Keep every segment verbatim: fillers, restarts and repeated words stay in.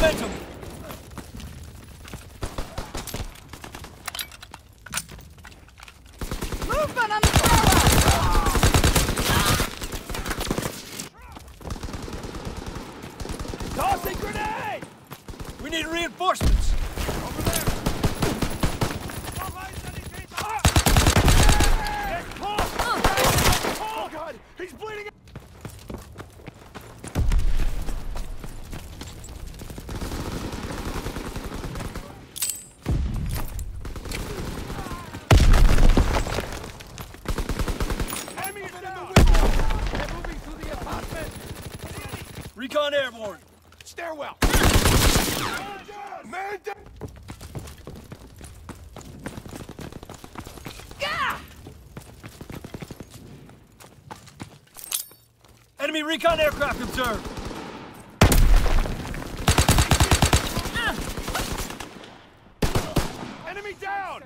momentum! Movement on the tower! Tossing grenade! We need reinforcements! Over there! Oh God! He's bleeding! Recon airborne. Stairwell. Man down. Gah! Enemy recon aircraft observed. Enemy down.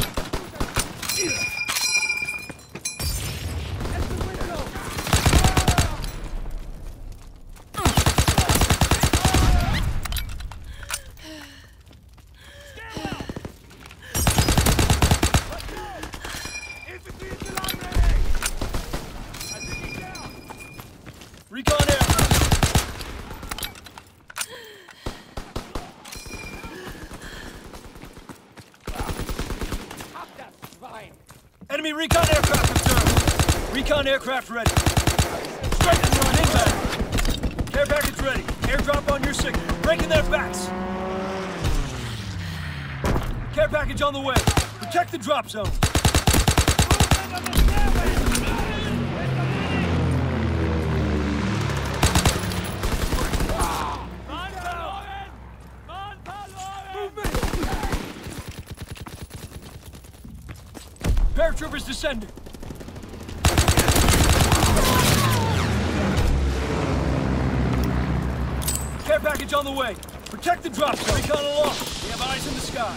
Recon aircraft. Enemy recon aircraft observed. Recon aircraft ready. Strike and run inbound. Care package ready. Airdrop on your signal. Breaking their backs. Care package on the way. Protect the drop zone. Paratroopers descending. Care package on the way. Protect the drop zone. Recon aloft. We have eyes in the sky.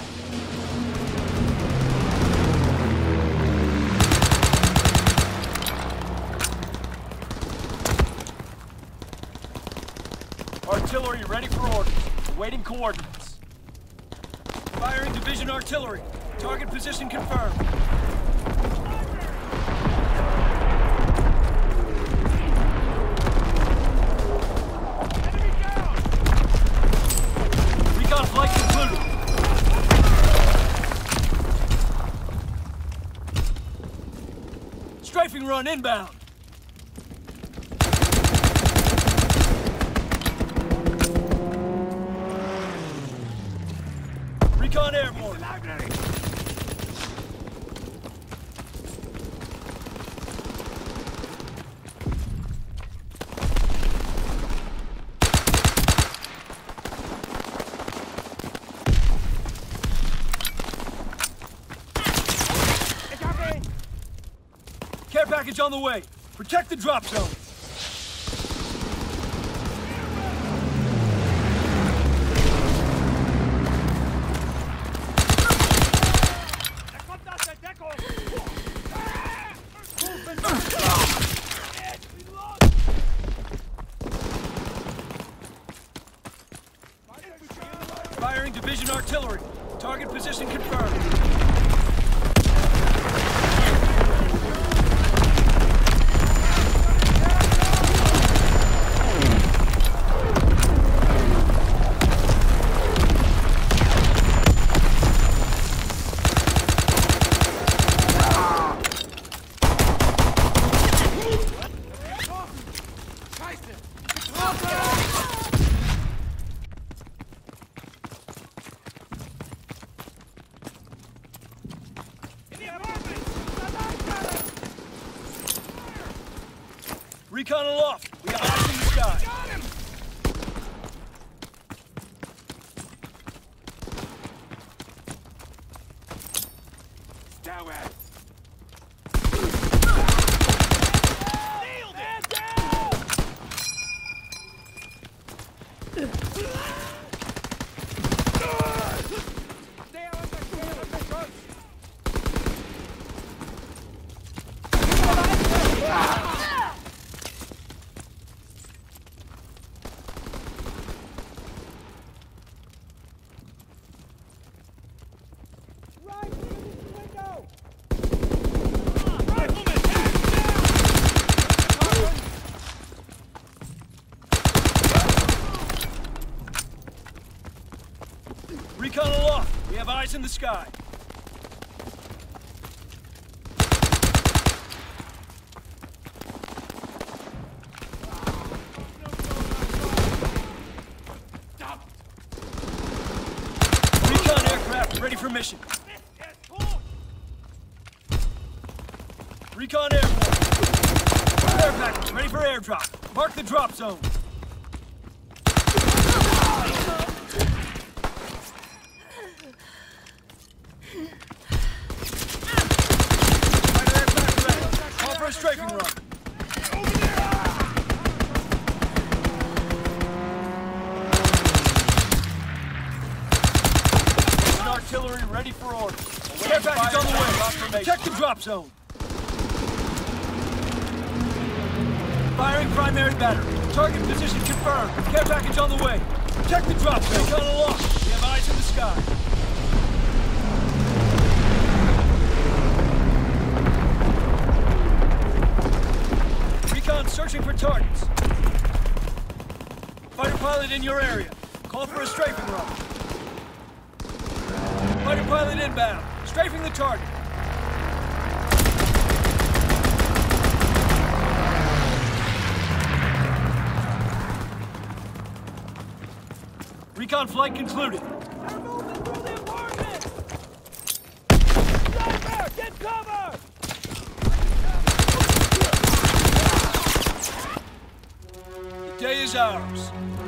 Artillery ready for orders. Awaiting coordinates. Firing division artillery. Target position confirmed. Enemy down! Recon flight concluded. Strafing run inbound. Recon airborne. Care package on the way. Protect the drop zone. Firing division artillery. Target position confirmed. Recon aloft. We have eyes in the sky. Got him! Down it! Nailed it! Down! Stay on the stay on the trucks! Recon aloft. We have eyes in the sky. Recon aircraft ready for mission. Recon airborne. Air package ready for airdrop. Mark the drop zone. Fighter aircraft ready. Call for a strafing run. Artillery ready for orders. Care package on the way. Check the drop zone. Firing primary battery. Target position confirmed. Care package on the way. Check the drop zone. Recon aloft. We have eyes in the sky. Recon searching for targets. Fighter pilot in your area. Call for a strafing run. Fighter pilot inbound. Strafing the target. Recon flight concluded. They're moving through the apartment! Sniper! Get cover! The day is ours.